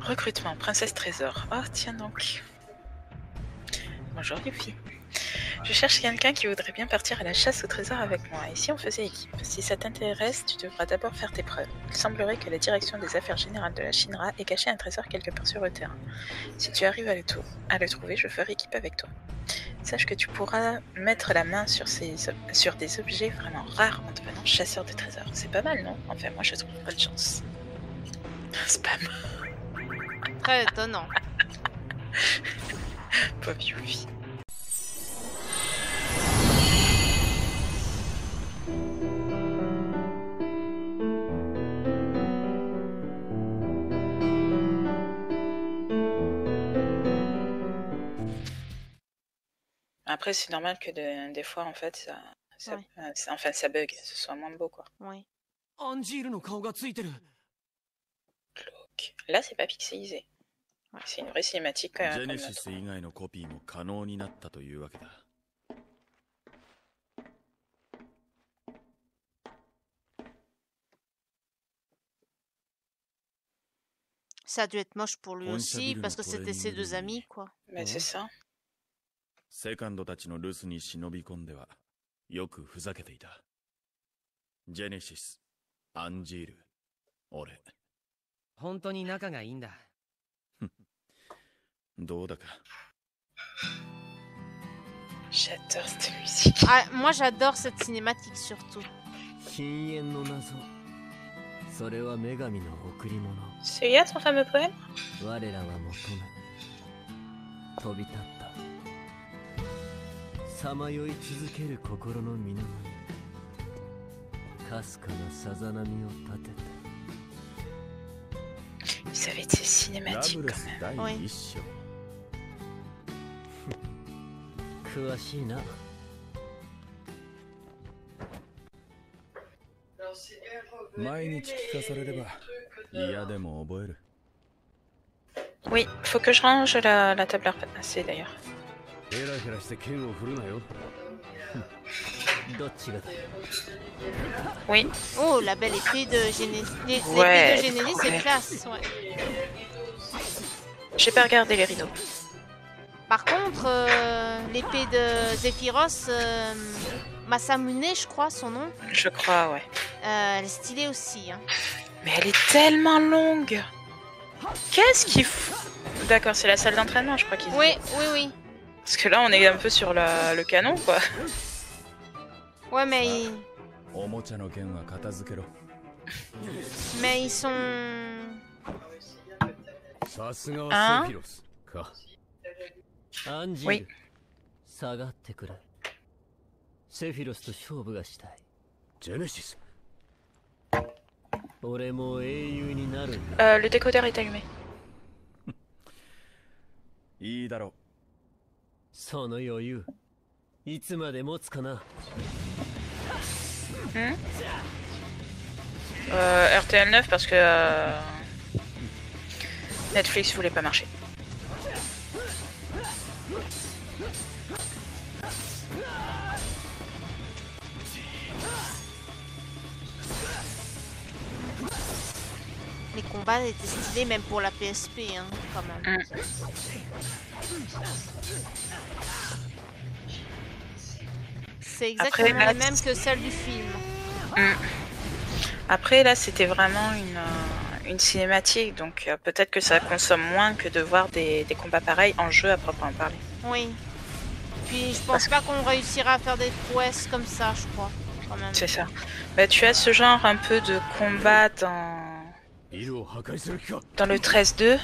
Recrutement, princesse trésor. Oh, tiens donc. Bonjour Yuffie. Je cherche quelqu'un qui voudrait bien partir à la chasse au trésor avec moi. Et si on faisait équipe? Si ça t'intéresse, tu devras d'abord faire tes preuves. Il semblerait que la direction des affaires générales de la Shinra ait caché un trésor quelque part sur le terrain. Si tu arrives à le trouver, je ferai équipe avec toi. Sache que tu pourras mettre la main sur des objets vraiment rares en devenant chasseur de trésors. C'est pas mal, non? Enfin, moi, je trouve pas de chance. Spam. Très étonnant. Pauvre Yuffie. Après, c'est normal que des fois, en fait, ça bug, ce soit moins beau, quoi. Oui. Là, c'est pas pixelisé. Ouais. C'est une vraie cinématique. Ça a dû être moche pour lui aussi, parce que c'était ses deux amis, quoi. Mais c'est ça. セカンドたちの留守に忍び込んではよくふざけていた。ジェネシス、アンジール、俺。 本当に仲がいいんだ。 どうだか。 J'adore cette musique. Ah, moi j'adore cette cinématique surtout. 禁煙の謎。それは女神の贈り物。 Celui-là, ton fameux poème? 我らは求め飛び立った。さまよい続ける心の水面にかすかなさざ波を立てた。 Ils avaient été cinématiques quand même. Oui. 詳しいな。 毎日聞かされれば嫌でも覚える。 Oui, faut que je range la table à repasser d'ailleurs. Oui. Oh, la belle épée de Genesis. Ouais, L'épée de Genesis, c'est classe. Ouais. J'ai pas regardé les rideaux. Par contre, l'épée de Zephyros, Masamune, je crois, son nom. Je crois, ouais. Elle est stylée aussi. Hein. Mais elle est tellement longue. Qu'est-ce qu'il faut? D'accord, c'est la salle d'entraînement, je crois qu'ils. Oui, oui, oui. Parce que là, on est un peu sur le canon, quoi. Ouais, mais ils sont... Hein? Oui. Le décodeur est allumé. いいだろう。 その余裕いつまで持つかな。 RTL 9 parce que Netflix voulait pas marcher. Les combats étaient stylés même pour la PSP, hein, quand même. C'est exactement Après, la même que celle du film. Après, là, c'était vraiment une cinématique, donc peut-être que ça consomme moins que de voir des combats pareils en jeu à proprement parler. Oui. Puis je pense pas qu'on réussira à faire des prouesses comme ça, je crois. C'est ça. Bah, tu as ce genre un peu de combat dans le 13-2,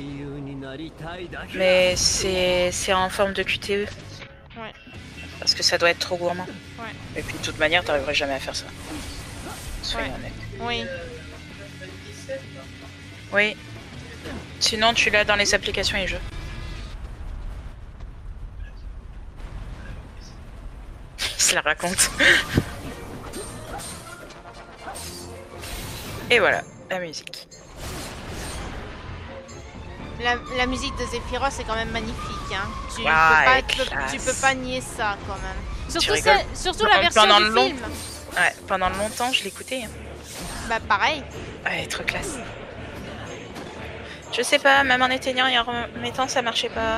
mais c'est en forme de QTE. Ouais. Parce que ça doit être trop gourmand. Ouais. Et puis de toute manière, t'arriverais jamais à faire ça. Soyons honnêtes. Oui. Oui. Sinon, tu l'as dans les applications et jeux. Il se la raconte. Et voilà, la musique. La musique de Zephyros est quand même magnifique. Hein. Tu peux pas nier ça quand même. Surtout la version du film. Ouais, pendant longtemps, je l'écoutais. Hein. Bah pareil. Ouais, trop classe. Je sais pas, même en éteignant et en remettant, ça marchait pas.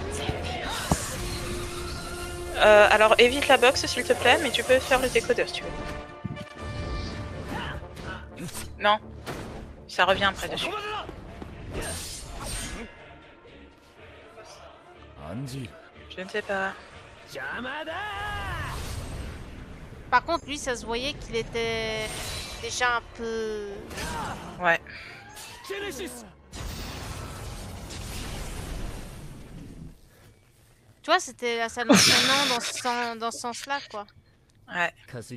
Alors évite la box s'il te plaît, mais tu peux faire le décodeur si tu veux. Non, ça revient après dessus. Je ne sais pas. Par contre, lui, ça se voyait qu'il était déjà un peu... Ouais. Tu vois, c'était la salle d'entraînement dans ce sens-là, quoi. Ouais.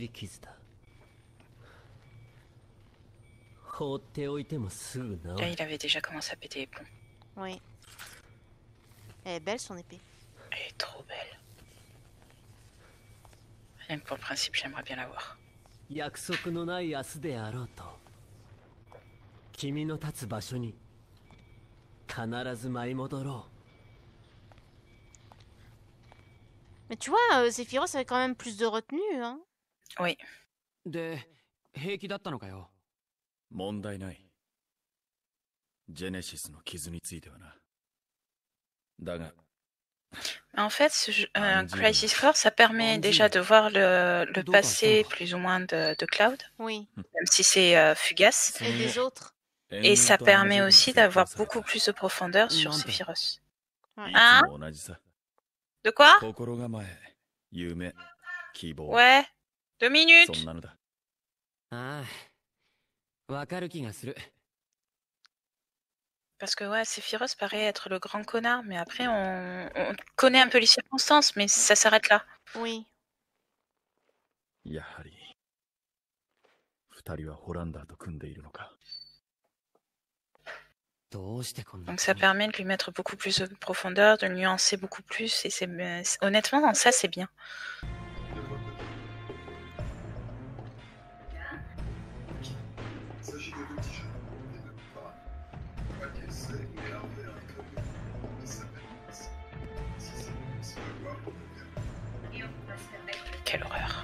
Là, il avait déjà commencé à péter les plombs. Oui. Elle est belle, son épée. Elle est trop belle. Rien que pour le principe, j'aimerais bien la voir. Mais tu vois, Sephiroth avait quand même plus de retenue, hein. Oui. En fait, Crisis Core, ça permet déjà de voir le passé plus ou moins de Cloud. Oui. Même si c'est fugace. Et des autres. Et ça permet aussi d'avoir beaucoup plus de profondeur sur Sephiroth. Ouais. Hein? De quoi? Ouais. 2 minutes. Parce que ouais, Sephiroth paraît être le grand connard, mais après on connaît un peu les circonstances, mais ça s'arrête là. Oui. Donc ça permet de lui mettre beaucoup plus de profondeur, de nuancer beaucoup plus, et honnêtement dans ça c'est bien. Quelle horreur.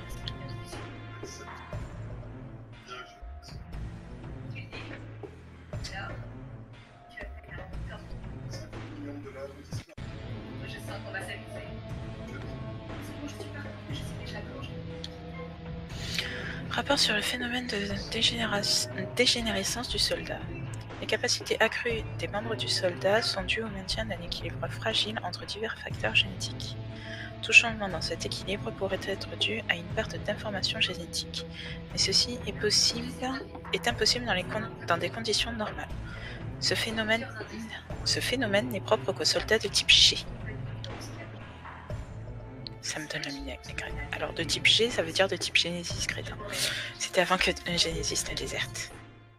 Rapport sur le phénomène de dégénérescence du soldat. Les capacités accrues des membres du soldat sont dues au maintien d'un équilibre fragile entre divers facteurs génétiques. Tout changement dans cet équilibre pourrait être dû à une perte d'informations génétiques, mais ceci est impossible dans des conditions normales. Ce phénomène n'est propre qu'aux soldats de type G. Ça me donne la mine graine. Alors de type G, ça veut dire de type Genesis crétin. C'était avant que Genesis ne déserte.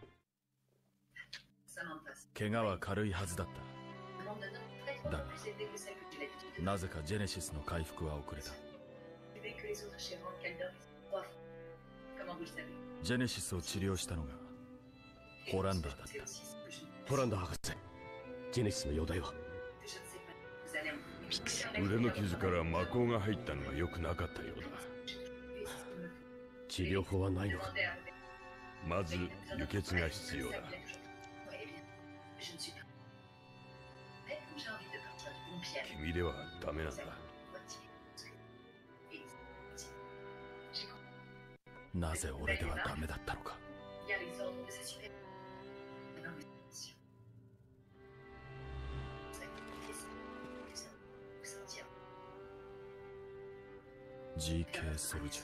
GK Soldier.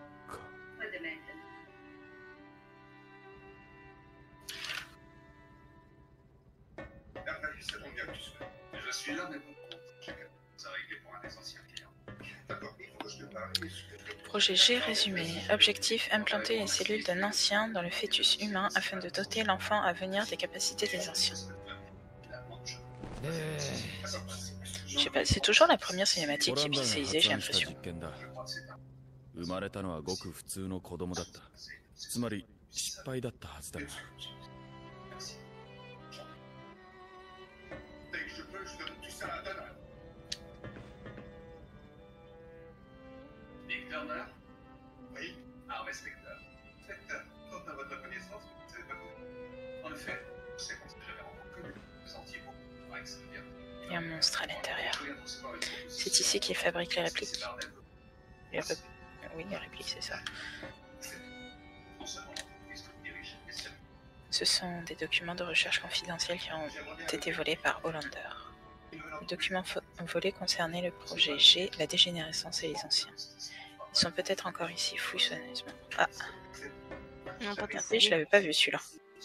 Je suis là, mais bon, ça réglé pour un essentiel client. D'accord, il faut que je te parle. Projet G résumé. Objectif, implanter les cellules d'un ancien dans le fœtus humain afin de doter l'enfant à venir des capacités des anciens. Je sais pas, c'est toujours la première cinématique qui est pixelisée, j'ai l'impression. Oui. Ah, mais Spectre. Spectre, quant à votre connaissance, vous ne savez pas beaucoup. En effet, c'est comme si j'avais encore connu. Il y a un monstre à l'intérieur. C'est ici qu'il fabrique les répliques. Oui, les répliques, c'est ça. Ce sont des documents de recherche confidentiels qui ont été volés par Hollander. Les documents volés concernaient le projet G, la dégénérescence et les anciens. Ils sont peut-être encore ici, fouille soigneusement. Ah, Non, pas regardez, je l'avais pas vu celui-là.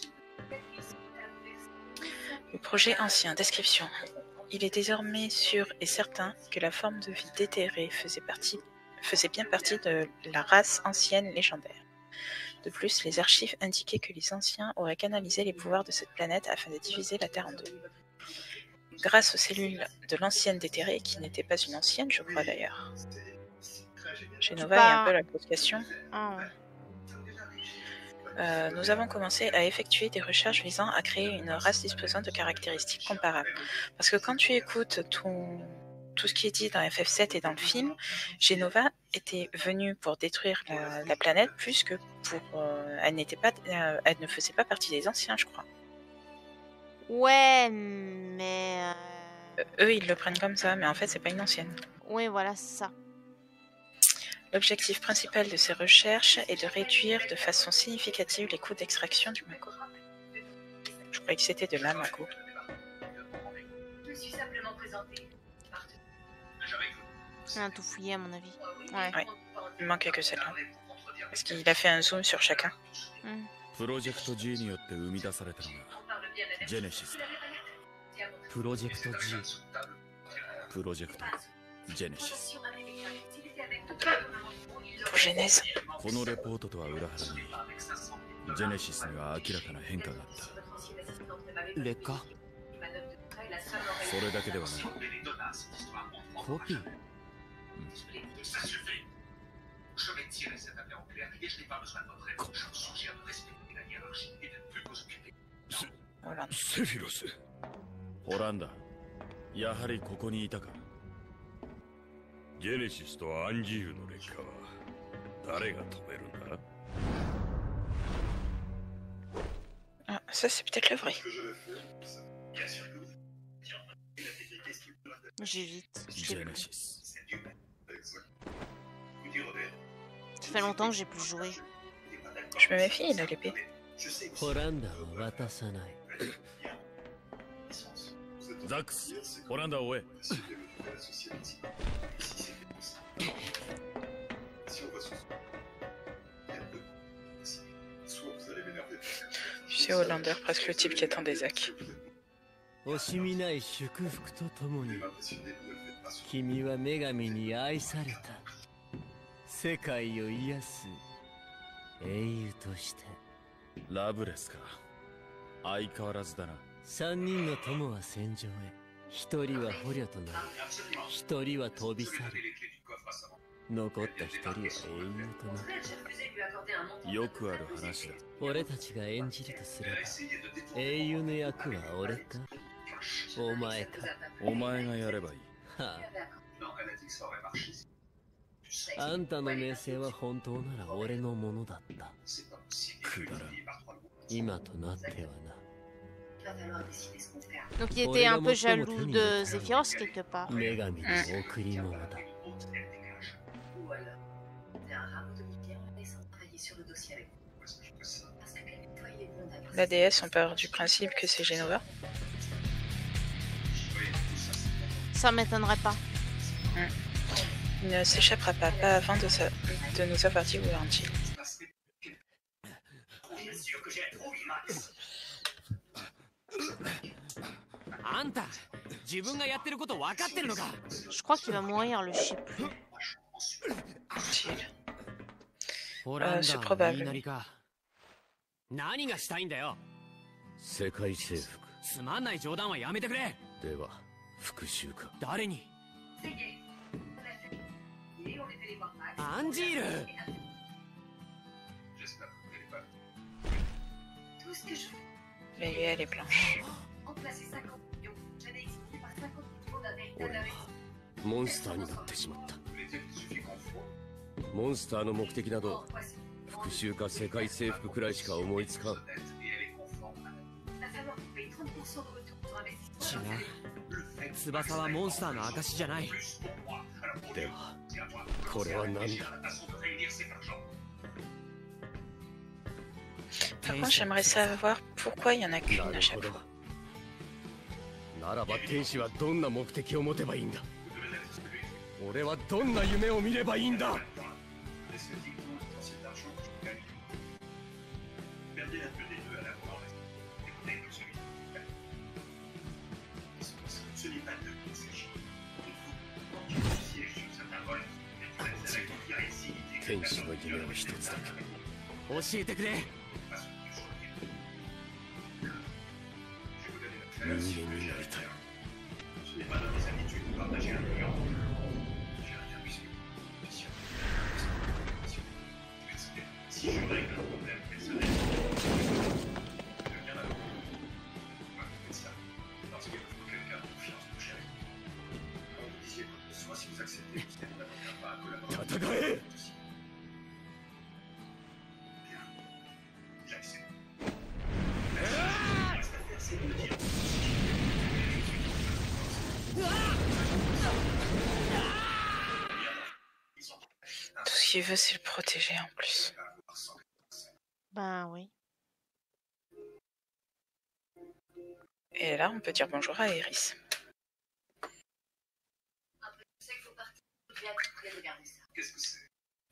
Le projet ancien, description. Il est désormais sûr et certain que la forme de vie déterrée faisait bien partie de la race ancienne légendaire. De plus, les archives indiquaient que les anciens auraient canalisé les pouvoirs de cette planète afin de diviser la Terre en deux. Grâce aux cellules de l'ancienne déterrée, qui n'était pas une ancienne, je crois d'ailleurs. Genova est un peu la question. Nous avons commencé à effectuer des recherches visant à créer une race disposant de caractéristiques comparables. Parce que quand tu écoutes tout ce qui est dit dans FF7 et dans le film, Genova était venue pour détruire la planète plus que pour... elle ne faisait pas partie des anciens, je crois. Ouais, mais... Eux, ils le prennent comme ça, mais en fait, c'est pas une ancienne. Oui, voilà, c'est ça. L'objectif principal de ces recherches est de réduire de façon significative les coûts d'extraction du Mako. Je croyais que c'était de la Mako. On a tout fouillé à mon avis. Ouais. Il manquait que celle-là. Parce qu'il a fait un zoom sur chacun. Project G によって生み出されたのがジェネシスだ。 プロジェクト G。 プロジェクトジェネシス。 Genèse。 このレポートとは裏腹にジェネシスには明らかな変化があった。 劣化？ それだけではない。 コピー？ セフィロス。ホランダ、やはりここにいたか。 ジェネシスとアンジールの劣化は誰が止めるんだ？ Ah, ça c'est peut-être le vrai. J'évite. Genesis. Ça fait longtemps que j'ai plus joué. Je me méfie, il a l'épée. ホランダは渡さない。 ザックス、ホランダを追え。 Tu sais, Hollander, presque le type qui attendait Zack. 惜しみない祝福とともに君は女神に愛された。世界を癒す英雄として。 ラブレスか。相変わらずだな。 3人の友は戦場へ。1人は捕虜となる。1人は飛び去る。残った1人は英雄となる。 よくある話だ。 俺たちが演じるとすれば英雄の役は俺かお前か。 お前がやればいい。 はあ、あんたの名声は本当なら俺のものだった。 くだらん。 今となってはな。 Donc il était un peu jaloux de Zephyros quelque part. La déesse, on part du principe que c'est Genova. Ça m'étonnerait pas. Il ne s'échappera pas avant de nous avoir dit où est-il. Je crois qu'il va mourir, le chip. C'est probable. 何がしたいんだよ。 世界征服。 つまんない冗談はやめてくれ。 では復讐か。 誰に？アンジール。 Mais elle est blanche. 俺はモンスターになってしまった。モンスターの目的など復讐か世界征服くらいしか思いつかん。 しいな。翼はモンスターの証じゃない。 ではこれは何だ。 Par contre, j'aimerais savoir pourquoi il y en a qu'une à chaque fois. ならば天使はどんな目的を持てばいいんだ。俺はどんな夢を見ればいいんだ。 天使の夢を一つだけ教えてくれ。 人間になりたい。戦え。 Tout ce qu'il veut, c'est le protéger en plus. Ben oui. Et là, on peut dire bonjour à Iris. Qu'est-ce que c'est?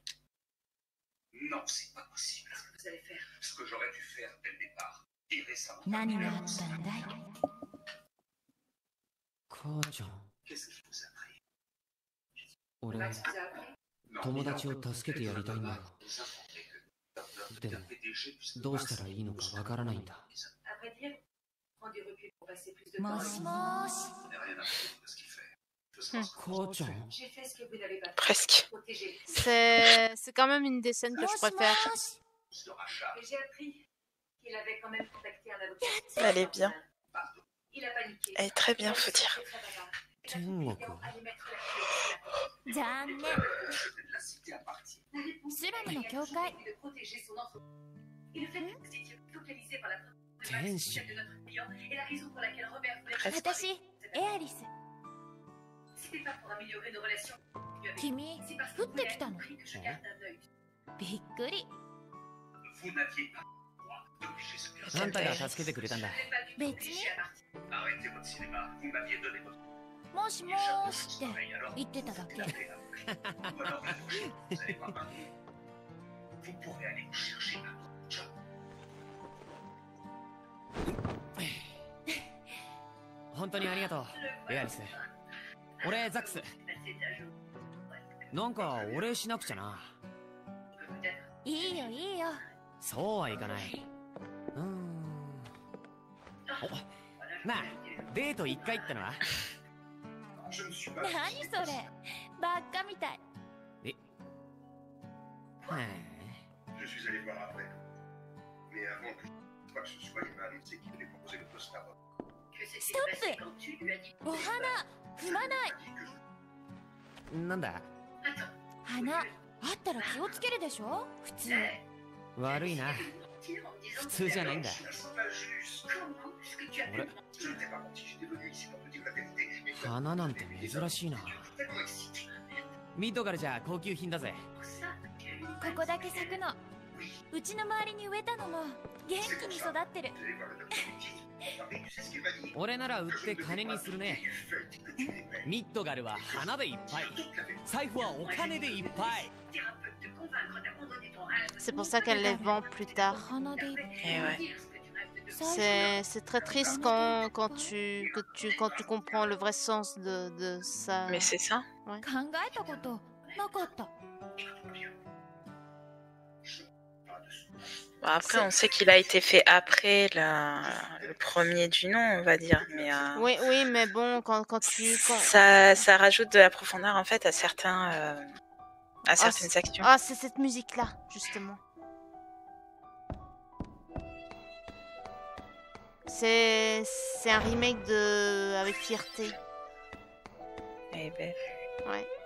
Non, c'est pas possible. Qu'est-ce que vous allez faire? Ce que j'aurais dû faire dès le départ. Et récemment. Qu'est-ce que je vous ai appris? 俺友達を助けてやりたいんだよ。でもどうしたらいいのかわからないんだ。 もしもし。 Коучон. Presque. C'est quand même une des scènes que je préfère. Elle est bien. Elle est très bien, faut dire. 天国。 残念。スラムの教会。 天使。 私、エアリス。君、降ってきたの？びっくり。 あんたが助けてくれたんだ。 別に。もしもーしって言ってただけ。 本当にありがとう、エアリス。俺ザックス。なんかお礼しなくちゃな。 いいよいいよ。 そうはいかない。お、なあ、デート1回ってのは？ 何それ、バカみたい。 え、 Je suis allé voir après. Mais avant que je crois que ce soit, il m'a annoncé qu'il voulait proposer le poste à Rob. ストップ。お花踏まない。 なんだ？ 花あったら気をつけるでしょ、普通。 悪いな、普通じゃないんだ。俺、花なんて珍しいな。ミッドガルじゃ高級品だぜ。 ここだけ咲くの。うちの周りに植えたのも元気に育ってる。 俺なら売って金にするね。ミッドガルは花でいっぱい、財布はお金でいっぱい。 C'est pour ça qu'elle les vend plus tard. Et ouais. C'est très triste quand tu comprends le vrai sens de ça. Mais c'est ça. Ouais. Bon, après, on sait qu'il a été fait après le premier du nom, on va dire. Mais, oui, oui, mais bon, quand ça rajoute de la profondeur en fait à certaines actions. Ah, c'est cette musique-là, justement. C'est un remake de avec fierté. Elle est belle. Ouais.